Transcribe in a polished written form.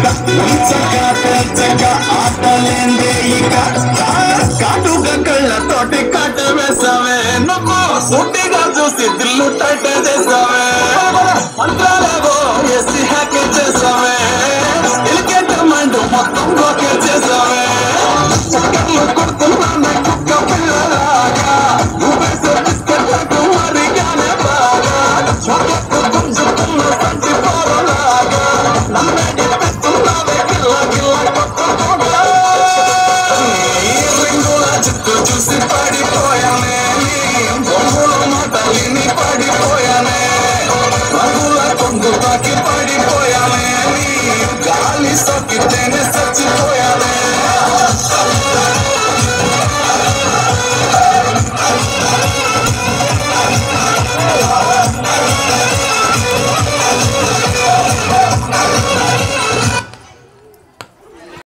ఉంచక తెచ్చక ఆటలేందే ఇక కాటుగా కళ్ళతోటి కట్ట వేసావే నువ్వు సూటిగా చూసి దిల్లు టైట్ చేసావే మంత్రాలేవో ఎసి హ్యాక్ చేసావే ఇలికేట మైండ్ మొత్తం ఓకే చేసావే చక్కర్లు కొడుతున్నానే కుక్క పిల్లలాగా నువ్వేసే బిస్కెట్ మరిగానే బాగా చోట్లకు గుంజుతున్న సంచి పోరలాగా నన్నే ఇప్పిస్తున్నావే గిల్ల గిల్ల కొట్టుకోగా రింగుల చుట్టూ చూసి పడిపోయానే బొమ్మల మాటలిని పడిపోయానే రంగుల కొంగు తాకి పడిపోయానే గాలి సోకితేనే చచ్చిపో